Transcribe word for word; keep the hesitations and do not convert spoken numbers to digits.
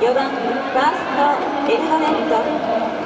よんばんファーストエルドレッド